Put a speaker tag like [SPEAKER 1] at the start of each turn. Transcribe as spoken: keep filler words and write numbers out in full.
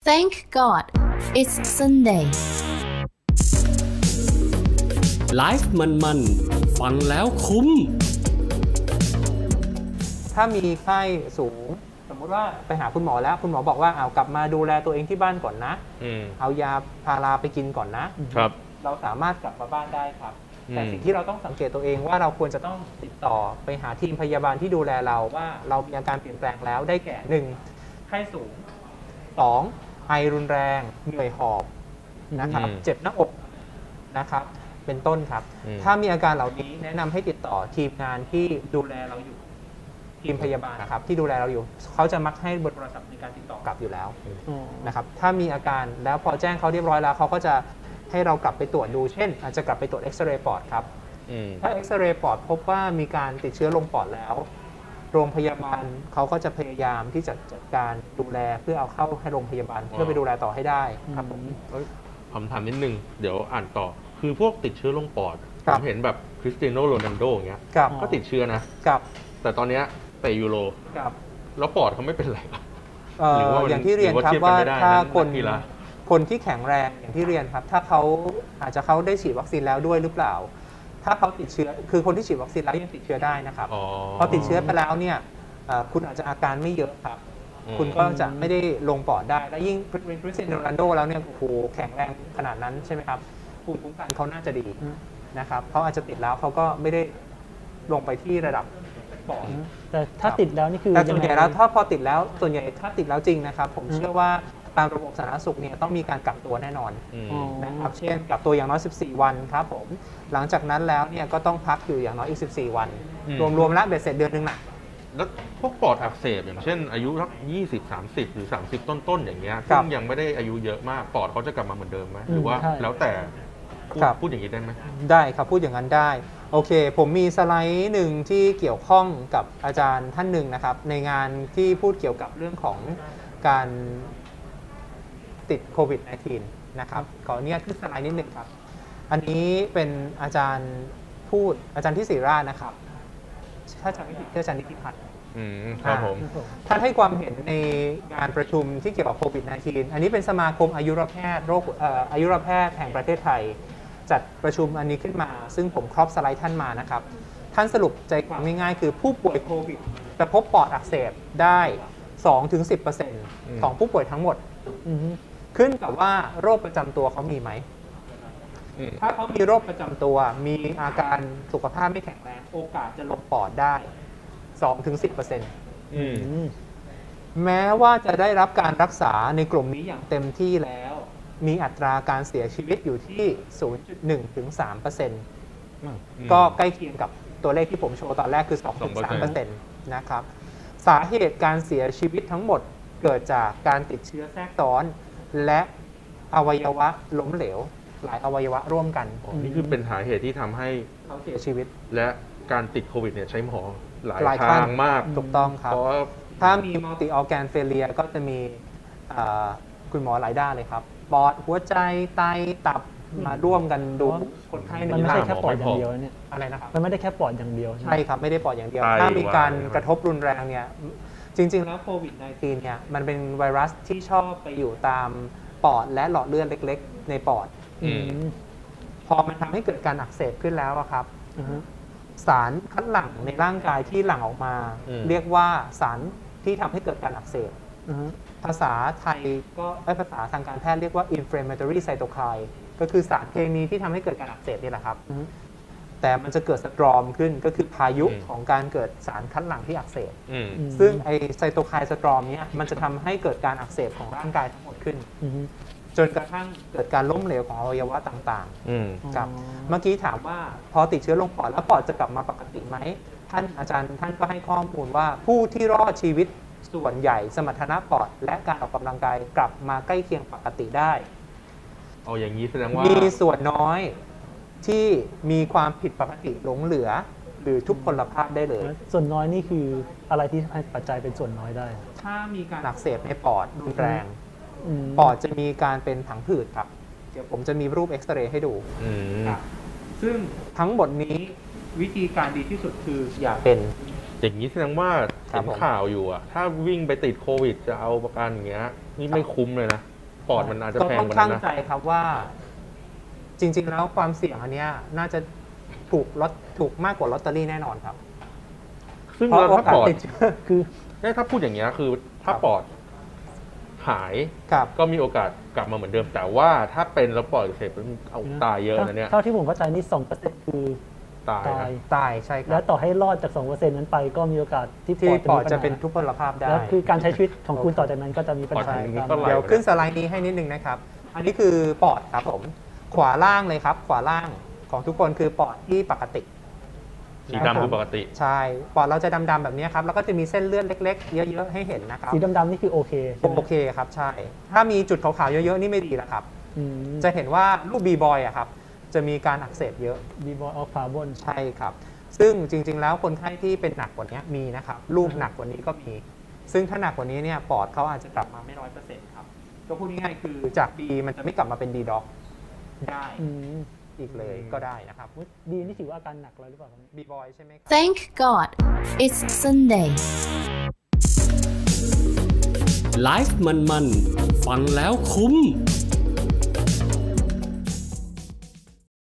[SPEAKER 1] Thank God it's Sunday
[SPEAKER 2] ไลฟ์มันๆฟังแล้วคุ้ม
[SPEAKER 3] ถ้ามีไข้สูงสมมุติว่าไปหาคุณหมอแล้วคุณหมอบอกว่าเอากลับมาดูแลตัวเองที่บ้านก่อนนะเอายาพาราไปกินก่อนนะครับเราสามารถกลับมาบ้านได้ครับแต่สิ่งที่เราต้องสังเกตตัวเองว่าเราควรจะต้องติดต่อไปหาทีมพยาบาลที่ดูแลเราว่าเรามีอาการเปลี่ยนแปลงแล้วได้แก่หนึ่งไข้สูงสองไอรุนแรงเหนื่อยหอบนะครับเจ็บหน้าอกนะครับเป็นต้นครับถ้ามีอาการเหล่านี้แนะนำให้ติดต่อทีมงานที่ดูแลเราอยู่ทีมพยาบาลนะครับที่ดูแลเราอยู่เขาจะมักให้เบอร์โทรศัพท์ในการติดต่อกลับอยู่แล้วนะครับถ้ามีอาการแล้วพอแจ้งเขาเรียบร้อยแล้วเขาก็จะให้เรากลับไปตรวจดูเช่นอาจจะกลับไปตรวจเอ็กซเรย์ปอดครับถ้าเอ็กซเรย์ปอดพบว่ามีการติดเชื้อลงปอดแล้วโรงพยาบาลเขาก็จะพยายามที่จะจัดการดูแลเพื่อเอาเข้าให้โรงพยาบาลเพื่อไปดูแลต่อให้ได้ครับผม
[SPEAKER 4] ผมถามนิดนึงเดี๋ยวอ่านต่อคือพวกติดเชื้อลงปอดผมเห็นแบบคริสเตียโนโรนัลโดอย่างเงี้ยก็ติดเชื้อนะแต่ตอนนี้เตะยูโรแล้วปอดเขาไม่เป็นไร
[SPEAKER 3] หรือว่าอย่างที่เรียนครับว่าถ้าคนคนที่แข็งแรงอย่างที่เรียนครับถ้าเขาอาจจะเขาได้ฉีดวัคซีนแล้วด้วยหรือเปล่าถ้าเขาติดเชื้อคือคนที่ฉีดวัคซีนแล้วยังติดเชื้อได้นะครับพอติดเชื้อไปแล้วเนี่ยคุณอาจจะอาการไม่เยอะครับคุณก็จะไม่ได้ลงปอดได้และยิ่งเป็นคริสเตียโนโรนัลโดแล้วเนี่ยโอ้โหแข็งแรงขนาดนั้นใช่ไหมครับภูมิคุ้มกันเขาน่าจะดีนะครับเขาอาจจะติดแล้วเขาก็ไม่ได้ลงไปที่ระดับปอด
[SPEAKER 5] แต่ถ้าติดแล้วนี่คือ
[SPEAKER 3] แต่ส่วนใหญ่แล้วถ้าพอติดแล้วส่วนใหญ่ถ้าติดแล้วจริงนะครับผมเชื่อว่าตามระบบสาธารณสุขเนี่ยต้องมีการกักตัวแน่นอนนะครับเช่นกักตัวอย่างน้อยสิบสี่วันครับผมหลังจากนั้นแล้วเนี่ยก็ต้องพักอยู่อย่างน้อยอีกสิบสี่วันรวมๆแล้วเบ็ดเสร็จเดือนนึงน่ะ
[SPEAKER 4] แล้วพวกปอดอักเสบอย่างเช่นอายุสักยี่สิบ สามสิบหรือสามสิบต้นๆอย่างเงี้ยซึ่งยังไม่ได้อายุเยอะมากปอดเขาจะกลับมาเหมือนเดิมไหมหรือว่าแล้วแต่พูดอย่างนี้ได้ไหม
[SPEAKER 3] ได้ครับพูดอย่างนั้นได้โอเคผมมีสไลด์หนึ่งที่เกี่ยวข้องกับอาจารย์ท่านหนึ่งนะครับในงานที่พูดเกี่ยวกับเรื่องของการติดโควิด สิบเก้า นะครับขออนุญาตขึ้นสไลด์นิดหนึ่งครับอันนี้เป็นอาจารย์พูดอาจารย์ที่ศิริราชนะครับถ้าจำไม่ผิดอาจารย์นิติพัฒน์
[SPEAKER 4] ครับผม
[SPEAKER 3] ท่านให้ความเห็นในงานประชุมที่เกี่ยวกับโควิด สิบเก้า อันนี้เป็นสมาคมอายุรแพทย์โรคอายุรแพทย์แห่งประเทศไทยจัดประชุมอันนี้ขึ้นมาซึ่งผมครอบสไลด์ท่านมานะครับท่านสรุปใจความง่ายๆคือผู้ป่วยโควิดจะพบปอดอักเสบได้ สองถึงสิบเปอร์เซ็นต์ ของผู้ป่วยทั้งหมดขึ้นกับว่าโรคประจำตัวเขามีไหมถ้าเขามีโรคประจำตัวมีอาการสุขภาพไม่แข็งแรงโอกาสจะลงปอดได้ สองถึงสิบเปอร์เซ็นต์ แม้ว่าจะได้รับการรักษาในกลุ่มนี้อย่างเต็มที่แล้วมีอัตราการเสียชีวิตอยู่ที่ ศูนย์จุดหนึ่งถึงสามเปอร์เซ็นต์ ก็ใกล้เคียงกับตัวเลขที่ผมโชว์ตอนแรกคือ สองถึงสามเปอร์เซ็นต์ นะครับสาเหตุการเสียชีวิตทั้งหมดเกิดจากการติดเชื้อแทรกซ้อนและอวัยวะล้มเหลวหลายอวัยวะร่วมกัน
[SPEAKER 4] นี่คือเป็นสาเหตุที่ทำให้
[SPEAKER 3] เขาเสียชีวิต
[SPEAKER 4] และการติดโควิดเนี่ยใช้หมอหลายทางมาก
[SPEAKER 3] ถูกต้องครับถ้ามี multi organ failure ก็จะมีคุณหมอหลายด้านเลยครับปอดหัวใจไตตับมาร่วมกันดูคนไข้
[SPEAKER 5] มันไม่ใช่แค่ปอดอย่างเดียวเนี่ย
[SPEAKER 3] อะไรนะครับ
[SPEAKER 5] มันไม่ได้แค่ปอดอย่างเดียว
[SPEAKER 3] ใช่ครับไม่ได้ปอดอย่างเดียวถ้ามีการกระทบรุนแรงเนี่ยจริงๆแล้วโควิด สิบเก้า เนี่ยมันเป็นไวรัสที่ชอบไปอยู่ตามปอดและหลอดเลือดเล็กๆในปอดพอมันทำให้เกิดการอักเสบขึ้นแล้วครับสารคัดหลั่งในร่างกายที่หลั่งออกมาเรียกว่าสารที่ทำให้เกิดการอักเสบภาษาไทยก็ภาษาทางการแพทย์เรียกว่า inflammatory cytokine ก็คือสารเคมีที่ทำให้เกิดการอักเสบนี่แหละครับแต่มันจะเกิดสตรอมขึ้นก็คือพายุของการเกิดสารคัดหลั่งที่อักเสบซึ่งไอไซโตไคน์สตรอมนี้มันจะทำให้เกิดการอักเสบของร่างกายทั้งหมดขึ้นจนกระทั่งเกิดการล้มเหลวของอวัยวะต่างๆครับเมื่อกี้ถามว่าพอติดเชื้อลงปอดแล้วปอดจะกลับมาปกติไหมท่านอาจารย์ท่านก็ให้ข้อมูลว่าผู้ที่รอดชีวิตส่วนใหญ่สมรรถนะปอดและการออกกำลังกายกลับมาใกล้เคียงปกติได้
[SPEAKER 4] เอาอย่างนี้แสดงว่า
[SPEAKER 3] มีส่วนน้อยที่มีความผิดปกติหลงเหลือหรือทุพพลภาพได้เลย
[SPEAKER 5] ส่วนน้อยนี่คืออะไรที่ให้ปัจจัยเป็นส่วนน้อยได้
[SPEAKER 3] ถ้ามีการอักเสบในปอดรุนแรงปอดจะมีการเป็นผังผืดครับเดี๋ยวผมจะมีรูปเอ็กซเรย์ให้ดูซึ่งทั้งหมดนี้วิธีการดีที่สุดคืออย่าเป็น
[SPEAKER 4] อย่างนี้แสดงว่าเห็นข่าวอยู่อะถ้าวิ่งไปติดโควิดจะเอาประกันอย่างเงี้ยนี่ไม่คุ้มเลยนะปอดมันอาจจะแพงกว่านั้นนะ
[SPEAKER 3] ต้องตั้งใจครับว่าจริง ๆ แล้วความเสี่ยงอันเนี้ยน่าจะถูกลดถูกมากกว่าลอตเตอรี่แน่นอนครับ
[SPEAKER 4] ซึ่งถ้าปอดคือถ้าพูดอย่างเงี้ยคือถ้าปอดหายก็มีโอกาสกลับมาเหมือนเดิมแต่ว่าถ้าเป็นแล้วปอดอักเสบมันเอาตายเยอะนะเนี่ย
[SPEAKER 5] เท่าที่ผมเข้าใจนี่สองเปอร์เซ็นต์คือ
[SPEAKER 4] ตาย
[SPEAKER 3] ตายใช่ครับ
[SPEAKER 5] แล้วต่อให้รอดจาก สองเปอร์เซ็นต์ นั้นไปก็มีโอกาสที่
[SPEAKER 3] ปอดจะเป็นทุพพลภาพได้
[SPEAKER 5] แล้วคือการใช้ชีวิตของคุณต่อจากนั้นก็จะมีปัญหา
[SPEAKER 3] เดี๋ยวขึ้นสไลด์นี้ให้นิดนึงนะครับอันนี้คือปอดครับผมขวาล่างเลยครับขวาล่างของทุกคนคือปอดที่ปกติ
[SPEAKER 4] สีดำคือปกติ
[SPEAKER 3] ใช่ปอดเราจะดำๆแบบนี้ครับแล้วก็จะมีเส้นเลือดเล็กๆเยอะๆให้เห็นนะครับ
[SPEAKER 5] สีดำๆนี่คือโอเค
[SPEAKER 3] โอเคครับใช่ถ้ามีจุดขาวๆเยอะๆนี่ไม่ดีแล้วครับจะเห็นว่ารูปบีบอยอะครับจะมีการอักเสบเยอะ
[SPEAKER 5] บีบอยออฟคาร์บอน
[SPEAKER 3] ใช่ครับซึ่งจริงๆแล้วคนไข้ที่เป็นหนักกว่านี้มีนะครับรูปหนักกว่านี้ก็มีซึ่งถ้าหนักกว่านี้เนี่ยปอดเขาอาจจะกลับมาไม่ร้อยเปอร์เซ็นต์ครับก็พูดง่ายๆคือจาก B มันจะไม่กลับมาเป็น D doc ได้อีกเลยก็ได้นะครับ
[SPEAKER 5] B นี่ถือว่าอาการหนักแล้วหรือเปล่า
[SPEAKER 3] B boy ใช่ไหมครับ
[SPEAKER 1] Thank God it's Sunday
[SPEAKER 2] ไลฟ์มันๆฟังแล้วคุ้ม